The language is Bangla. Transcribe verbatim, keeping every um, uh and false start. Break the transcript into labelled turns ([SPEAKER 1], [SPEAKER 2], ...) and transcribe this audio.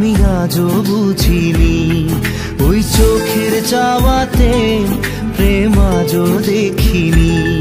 [SPEAKER 1] আমি আজও বুঝিনি। ওই চোখের চাওয়াতে প্রেম আজও দেখিনি।